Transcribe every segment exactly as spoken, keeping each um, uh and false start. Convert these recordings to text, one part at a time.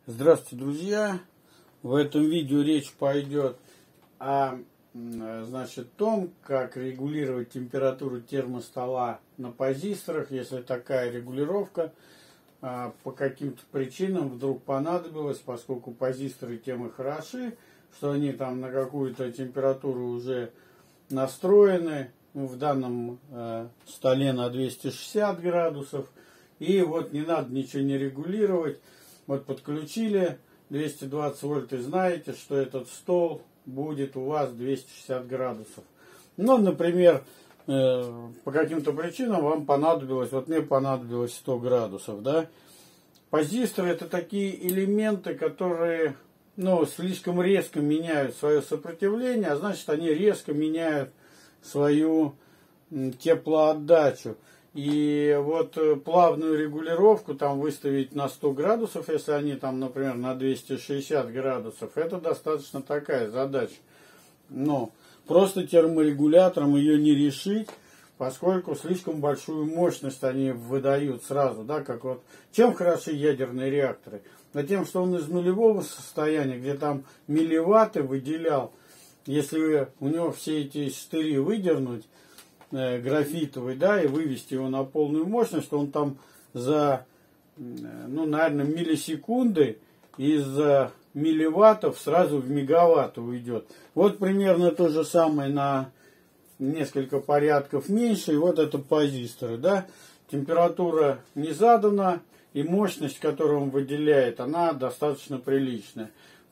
Здравствуйте, друзья! В этом видео речь пойдет о значит, том, как регулировать температуру термостола на позисторах, если такая регулировка по каким-то причинам вдруг понадобилась, поскольку позисторы тем и хороши, что они там на какую-то температуру уже настроены, в данном э, столе на двести шестьдесят градусов, и вот не надо ничего не регулировать. Вот подключили двести двадцать вольт и знаете, что этот стол будет у вас двести шестьдесят градусов. Ну, например, э, по каким-то причинам вам понадобилось, вот мне понадобилось сто градусов, да. Позисторы — это такие элементы, которые, ну, слишком резко меняют свое сопротивление, а значит, они резко меняют свою теплоотдачу. И вот плавную регулировку там выставить на сто градусов, если они там, например, на двести шестьдесят градусов, это достаточно такая задача. Но просто терморегулятором ее не решить, поскольку слишком большую мощность они выдают сразу, да, как вот. Чем хороши ядерные реакторы? Да тем, что он из нулевого состояния, где там милливатты выделял, если у него все эти штыри выдернуть, э, графитовый, да, и вывести его на полную мощность, то он там за, э, ну, наверное, миллисекунды из милливаттов сразу в мегаватт уйдет. Вот примерно то же самое на несколько порядков меньше. И вот это позисторы, да. Температура не задана, и мощность, которую он выделяет, она достаточно приличная.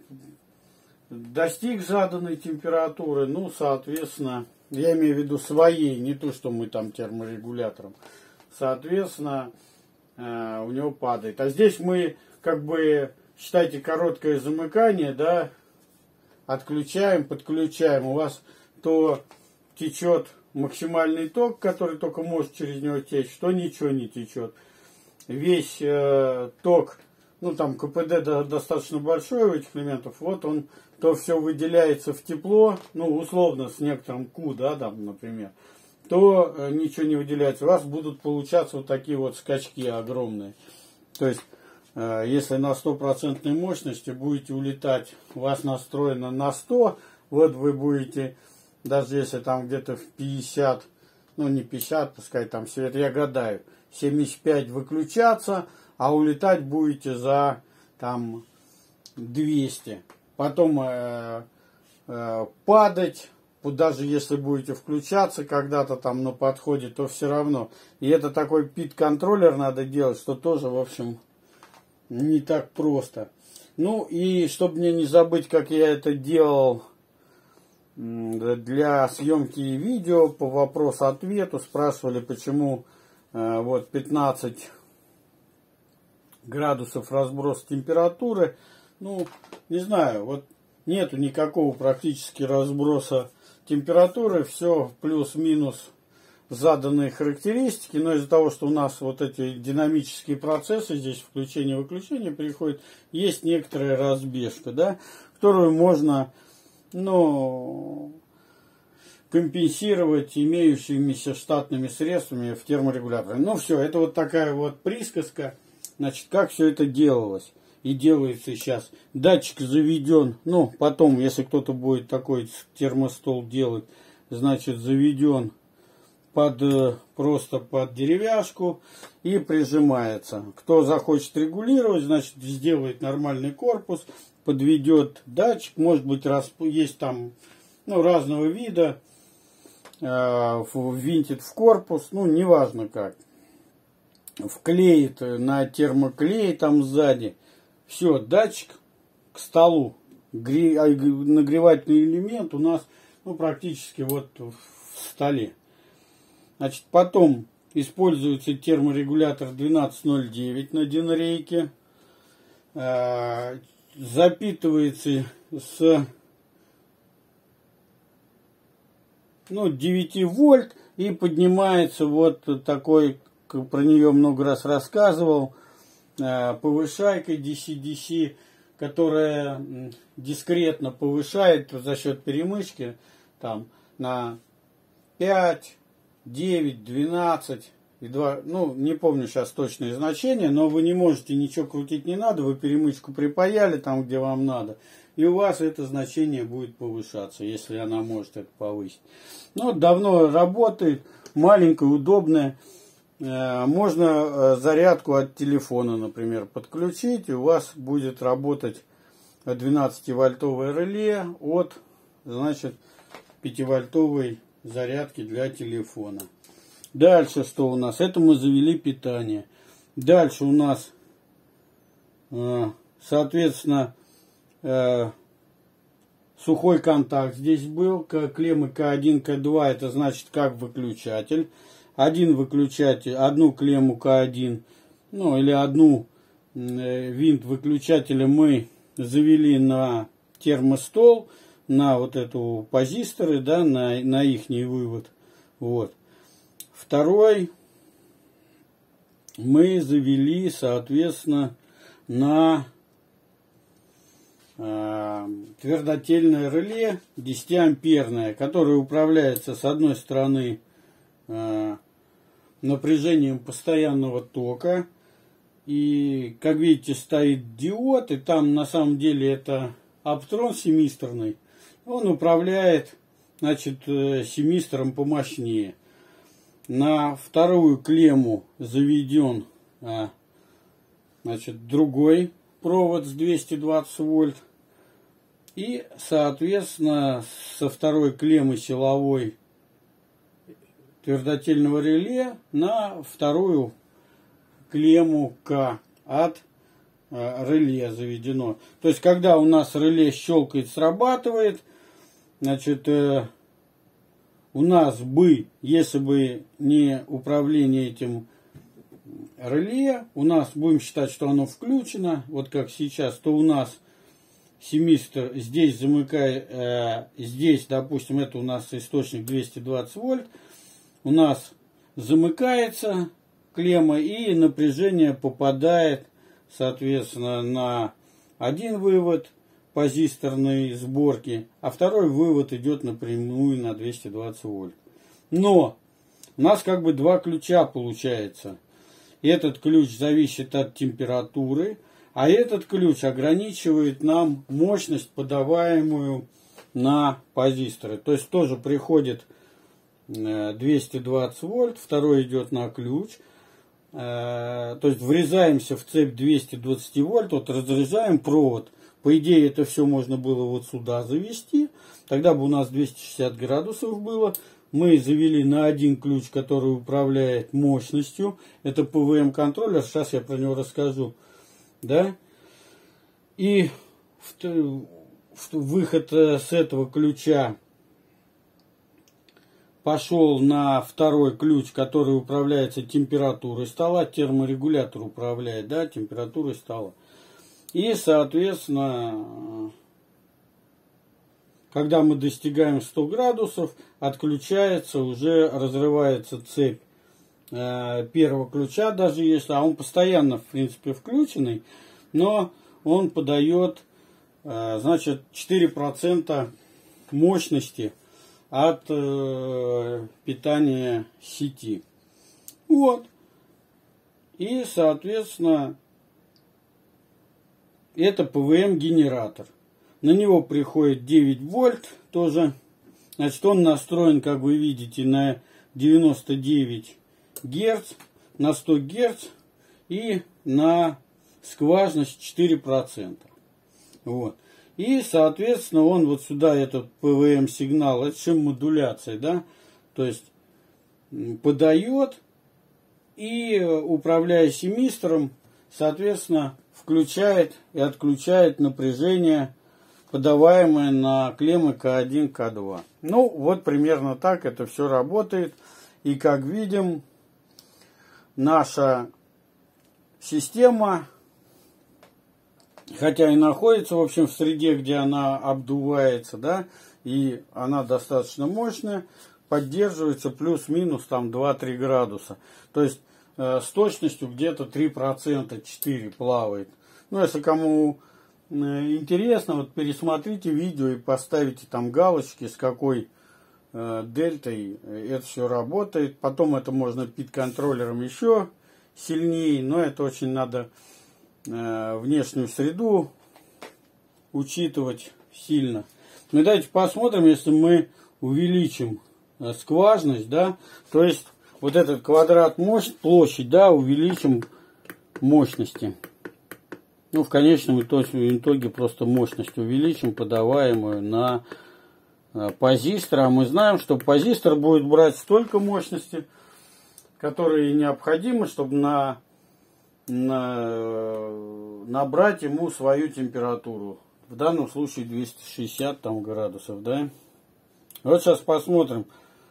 Достиг заданной температуры, ну, соответственно, я имею в виду своей, не то, что мы там терморегулятором, соответственно, э, у него падает. А здесь мы, как бы, считайте, короткое замыкание, да, отключаем, подключаем. У вас то течет максимальный ток, который только может через него течь, то ничего не течет. Весь э, ток, ну, там КПД достаточно большой у этих элементов, вот он, то все выделяется в тепло, ну, условно, с некоторым Q, да, там, например, то э, ничего не выделяется. У вас будут получаться вот такие вот скачки огромные. То есть, э, если на стопроцентной мощности будете улетать, у вас настроено на сто, вот вы будете, даже если там где-то в пятьдесят, ну, не пятьдесят, пускай там свет, я гадаю, семьдесят пять выключаться, а улетать будете за там двести. Потом э, э, падать, даже если будете включаться когда-то там на подходе, то все равно. И это такой пит-контроллер надо делать, что тоже, в общем, не так просто. Ну и чтобы мне не забыть, как я это делал для съемки видео по вопросу-ответу, спрашивали, почему э, вот пятнадцать градусов разброс температуры. Ну, не знаю, вот нету никакого практически разброса температуры, все плюс-минус заданные характеристики, но из-за того, что у нас вот эти динамические процессы, здесь включение-выключение приходит, есть некоторая разбежка, да, которую можно, ну, компенсировать имеющимися штатными средствами в терморегуляторе. Ну все, это вот такая вот присказка. Значит, как все это делалось и делается сейчас. Датчик заведен, ну, потом, если кто-то будет такой термостол делать, значит, заведен под, просто под деревяшку и прижимается. Кто захочет регулировать, значит, сделает нормальный корпус, подведет датчик, может быть, есть там, ну, разного вида, э, винтит в корпус, ну, неважно как. Вклеит на термоклей там сзади. Все, датчик к столу. Нагревательный элемент у нас, ну, практически вот в столе. Значит, потом используется терморегулятор двенадцать ноль девять на динрейке. Э, запитывается с, ну, девяти вольт и поднимается вот такой, про нее много раз рассказывал, повышайкой ди си ди си, которая дискретно повышает за счет перемычки там на пять, девять, двенадцать и два, ну, не помню сейчас точные значения, но вы не можете, ничего крутить не надо, вы перемычку припаяли там, где вам надо, и у вас это значение будет повышаться, если она может это повысить. Ну, давно работает, маленькая, удобная. Можно зарядку от телефона, например, подключить, и у вас будет работать двенадцативольтовое реле от, значит, пятивольтовой зарядки для телефона. Дальше что у нас? Это мы завели питание. Дальше у нас, соответственно, сухой контакт здесь был. Клеммы К один, К два, это значит как выключатель. Один выключатель, одну клемму К один, ну или одну винт выключателя мы завели на термостол, на вот эту позисторы, да, на, на ихний вывод. Вот. Второй мы завели, соответственно, на э, твердотельное реле десятиамперное, которое управляется с одной стороны э, напряжением постоянного тока. И, как видите, стоит диод, и там на самом деле это аптрон семисторный. Он управляет, значит, семистором помощнее. На вторую клемму заведен, значит, другой провод с двести двадцать вольт. И, соответственно, со второй клеммы силовой твердотельного реле на вторую клемму К от реле заведено. То есть, когда у нас реле щелкает, срабатывает, значит, у нас бы, если бы не управление этим реле, у нас, будем считать, что оно включено, вот как сейчас, то у нас семистор здесь замыкает, э, здесь, допустим, это у нас источник двести двадцать вольт, у нас замыкается клемма и напряжение попадает, соответственно, на один вывод позисторной сборки, а второй вывод идет напрямую на двести двадцать вольт. Но у нас как бы два ключа получается. Этот ключ зависит от температуры, а этот ключ ограничивает нам мощность, подаваемую на позисторы. То есть тоже приходит двести двадцать вольт, второй идет на ключ. То есть врезаемся в цепь двести двадцать вольт, вот разряжаем провод. По идее это все можно было вот сюда завести, тогда бы у нас двести шестьдесят градусов было. Мы завели на один ключ, который управляет мощностью. Это пэ вэ эм контроллер, сейчас я про него расскажу. Да? И выход с этого ключа пошел на второй ключ, который управляется температурой стола. Терморегулятор управляет, да, температурой стола. И, соответственно, когда мы достигаем ста градусов, отключается, уже разрывается цепь э, первого ключа, даже если, а он постоянно, в принципе, включенный, но он подает, э, значит, четыре процента мощности от э, питания сети. Вот. И, соответственно, это пэ вэ эм генератор. На него приходит девять вольт тоже. Значит, он настроен, как вы видите, на девяносто девять герц, на сто герц и на скважность четыре процента. Вот. И, соответственно, он вот сюда, этот пэ вэ эм сигнал, это чем модуляция, да, то есть подает и, управляя семистором, соответственно, включает и отключает напряжение, подаваемое на клеммы К один, К два. Ну, вот примерно так это все работает. И как видим, наша система, хотя и находится, в общем, в среде, где она обдувается, да, и она достаточно мощная, поддерживается плюс-минус там два-три градуса. То есть э, с точностью где-то три процента, четыре процента плавает. Ну, если кому интересно, вот пересмотрите видео и поставите там галочки, с какой э, дельтой это все работает. Потом это можно пит-контроллером еще сильнее, но это очень надо э, внешнюю среду учитывать сильно. Ну давайте посмотрим, если мы увеличим э, скважность, да, то есть вот этот квадрат мощь, площадь, да, увеличим мощности. Ну, в конечном итоге, итоге просто мощность увеличим, подаваемую на э, позистор. А мы знаем, что позистор будет брать столько мощности, которые необходимы, чтобы на, на, набрать ему свою температуру. В данном случае двести шестьдесят там, градусов, да. Вот сейчас посмотрим.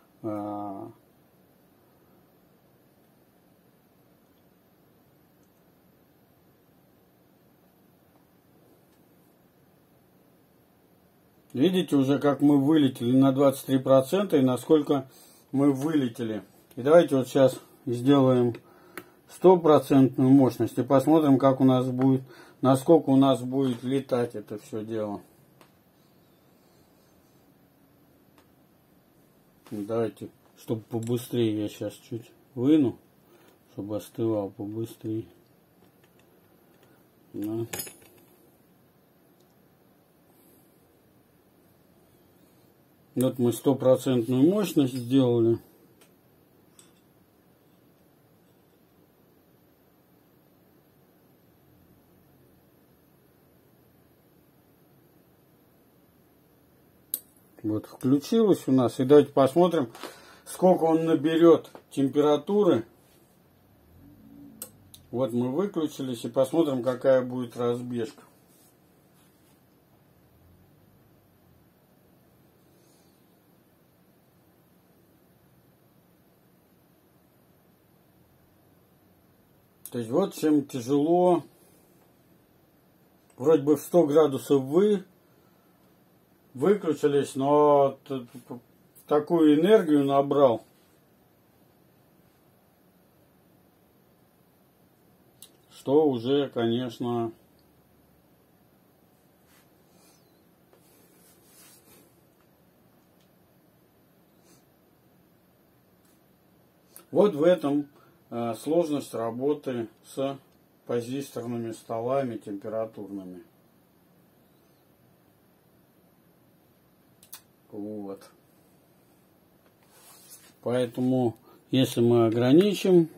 Видите уже, как мы вылетели на двадцать три процента и насколько мы вылетели. И давайте вот сейчас сделаем стопроцентную мощность и посмотрим, как у нас будет, насколько у нас будет летать это все дело. Давайте, чтобы побыстрее, я сейчас чуть выну, чтобы остывал побыстрее. Да. Вот мы стопроцентную мощность сделали. Вот включилось у нас. И давайте посмотрим, сколько он наберет температуры. Вот мы выключились и посмотрим, какая будет разбежка. То есть вот чем тяжело. Вроде бы в сто градусов вы выключились, но такую энергию набрал. Что уже, конечно, вот в этом э, сложность работы с позисторными столами температурными. Вот. Поэтому, если мы ограничим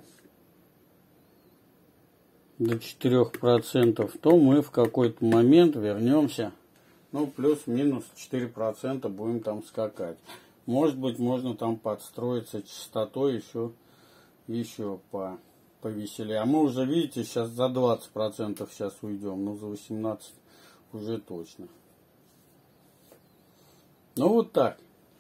до четырёх процентов, то мы в какой-то момент вернемся, ну, плюс-минус четыре процента будем там скакать. Может быть, можно там подстроиться частотой еще, еще по, повеселее. А мы уже, видите, сейчас за двадцать процентов сейчас уйдем, ну, за восемнадцать уже точно. Ну, вот так.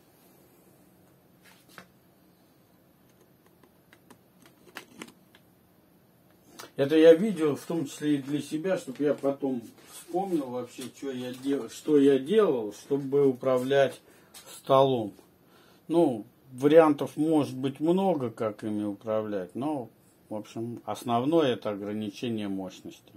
Это я видел, в том числе и для себя, чтобы я потом вспомнил вообще, что я делал, что я делал, чтобы управлять столом. Ну, вариантов может быть много, как ими управлять, но, в общем, основное это ограничение мощности.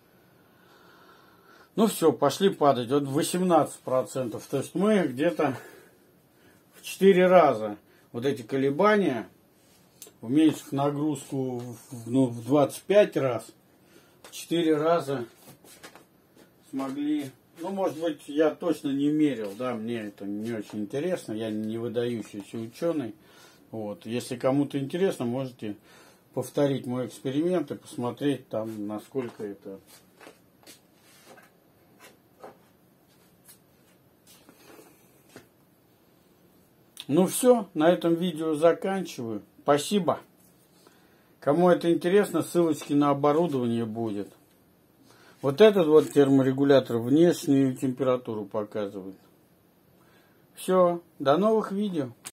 Ну все, пошли падать. Вот восемнадцать процентов. То есть мы где-то в четыре раза вот эти колебания, уменьшив нагрузку в, ну, в двадцать пять раз, в четыре раза смогли. Ну, может быть, я точно не мерил, да, мне это не очень интересно, я не выдающийся ученый. Вот. Если кому-то интересно, можете повторить мой эксперимент и посмотреть там, насколько это... Ну все, на этом видео заканчиваю. Спасибо. Кому это интересно, ссылочки на оборудование будет. Вот этот вот терморегулятор внешнюю температуру показывает. Все, до новых видео.